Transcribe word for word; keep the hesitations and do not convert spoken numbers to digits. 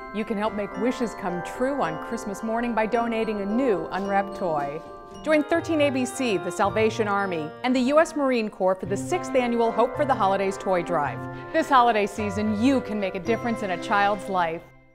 You can help make wishes come true on Christmas morning by donating a new unwrapped toy. Join thirteen A B C, the Salvation Army, and the U S Marine Corps for the sixth annual Hope for the Holidays Toy Drive. This holiday season, you can make a difference in a child's life.